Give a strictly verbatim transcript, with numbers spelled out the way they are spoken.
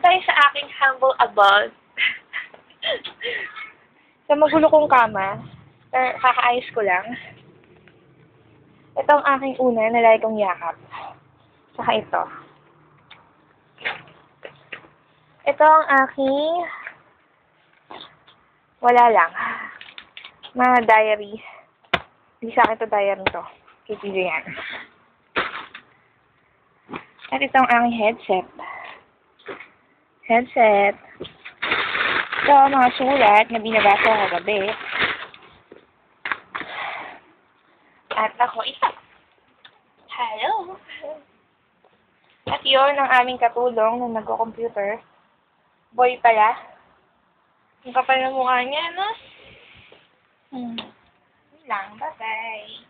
tayo sa aking humble abode. Sa magulo kong kama, er, kakaayos ko lang. Ito ang aking una na lagi kong yakap. Saka ito. Ito ang aking wala lang. Mga diary. Hindi sa akin ito diary to. Kay P J yan. At ito ang aking headset. Headset. Ito ang mga sulat na binabasa ko kagabi. At ako isa. Hello! At yun ang aming katulong nung nagko-computer. Boy pala. Ang kapal na mukha niya, no? Hmm. Yun lang. Bye-bye.